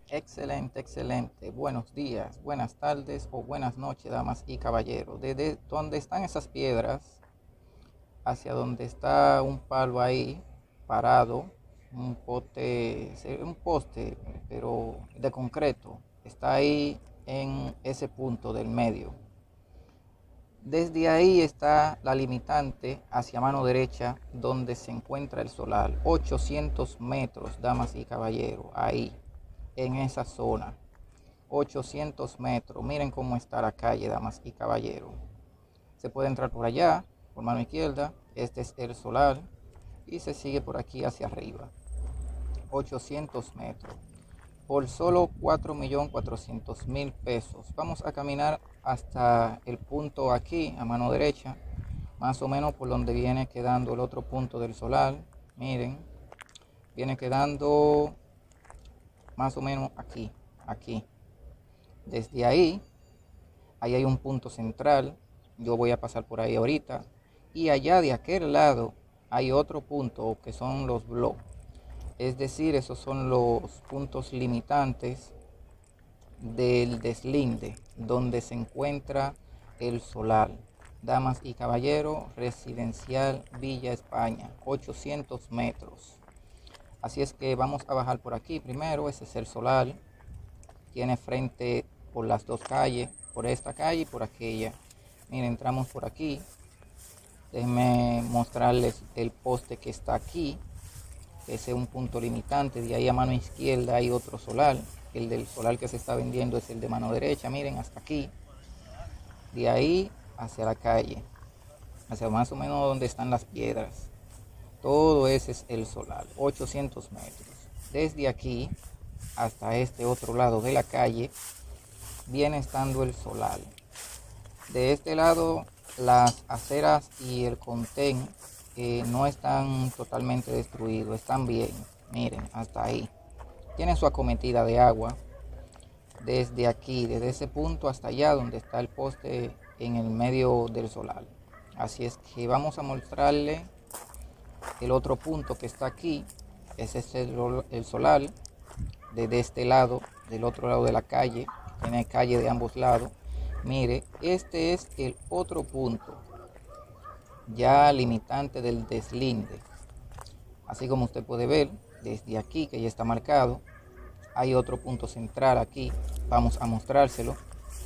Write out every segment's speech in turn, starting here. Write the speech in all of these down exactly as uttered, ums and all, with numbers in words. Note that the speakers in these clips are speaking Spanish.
Excelente, excelente. Buenos días, buenas tardes o buenas noches, damas y caballeros. Desde donde están esas piedras, hacia donde está un palo ahí parado, un poste, un poste, pero de concreto, está ahí en ese punto del medio. Desde ahí está la limitante hacia mano derecha, donde se encuentra el solar. ochocientos metros, damas y caballeros, ahí, en esa zona. ochocientos metros. Miren cómo está la calle, damas y caballeros. Se puede entrar por allá, por mano izquierda. Este es el solar. Y se sigue por aquí hacia arriba. ochocientos metros. Por solo cuatro millones cuatrocientos mil pesos. Vamos a caminar hasta el punto aquí, a mano derecha. Más o menos por donde viene quedando el otro punto del solar. Miren. Viene quedando más o menos aquí, aquí. Desde ahí, ahí hay un punto central, yo voy a pasar por ahí ahorita, y allá de aquel lado hay otro punto que son los bloques, es decir, esos son los puntos limitantes del deslinde, donde se encuentra el solar. Damas y caballeros, residencial Villa España, ochocientos metros. Así es que vamos a bajar por aquí primero, ese es el solar. Tiene frente por las dos calles, por esta calle y por aquella. Miren, entramos por aquí. Déjenme mostrarles el poste que está aquí. Ese es un punto limitante. De ahí a mano izquierda hay otro solar. El del solar que se está vendiendo es el de mano derecha. Miren, hasta aquí. De ahí hacia la calle. Hacia más o menos donde están las piedras. Todo ese es el solar. ochocientos metros. Desde aquí hasta este otro lado de la calle viene estando el solar. De este lado las aceras y el contén eh, no están totalmente destruidos, están bien. Miren, hasta ahí. Tienen su acometida de agua desde aquí, desde ese punto hasta allá donde está el poste en el medio del solar. Así es que vamos a mostrarle el otro punto que está aquí. Ese es el, el solar. Desde este lado, del otro lado de la calle, tiene calle de ambos lados. Mire, este es el otro punto ya limitante del deslinde. Así como usted puede ver, desde aquí que ya está marcado, hay otro punto central aquí. Vamos a mostrárselo.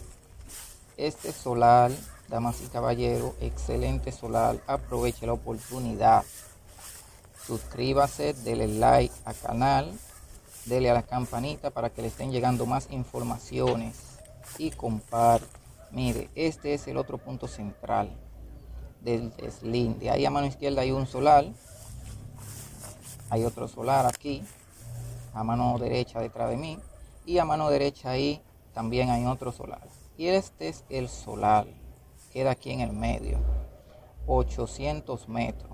Este solar, damas y caballeros, excelente solar. Aproveche la oportunidad. Suscríbase, dele like al canal. Dele a la campanita para que le estén llegando más informaciones y comparte. Mire, este es el otro punto central del deslinde. Ahí a mano izquierda hay un solar, hay otro solar aquí, a mano derecha detrás de mí, y a mano derecha ahí también hay otro solar. Y este es el solar, queda aquí en el medio, ochocientos metros.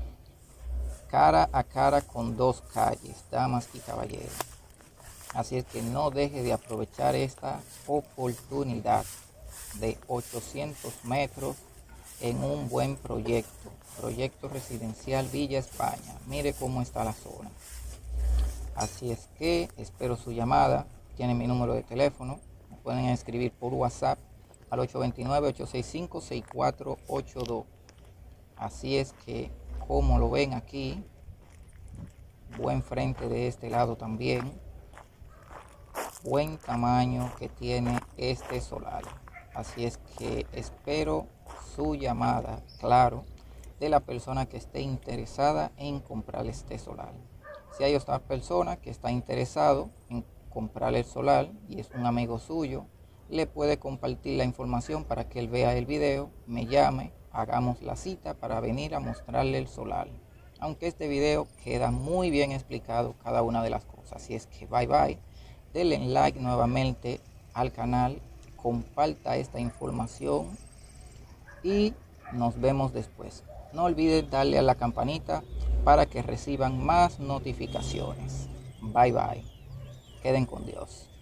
Cara a cara con dos calles, damas y caballeros. Así es que no deje de aprovechar esta oportunidad de ochocientos metros en un buen proyecto. Proyecto residencial Villa España. Mire cómo está la zona. Así es que espero su llamada. Tienen mi número de teléfono. Me pueden escribir por WhatsApp al ocho dos nueve, ocho seis cinco, seis cuatro ocho dos. Así es que, como lo ven aquí, buen frente de este lado también, buen tamaño que tiene este solar. Así es que espero su llamada, claro, de la persona que esté interesada en comprar este solar. Si hay otra persona que está interesado en comprar el solar y es un amigo suyo, le puede compartir la información para que él vea el video, me llame, hagamos la cita para venir a mostrarle el solar. Aunque este video queda muy bien explicado cada una de las cosas. Así es que bye bye. Denle like nuevamente al canal. Comparta esta información. Y nos vemos después. No olviden darle a la campanita para que reciban más notificaciones. Bye bye. Queden con Dios.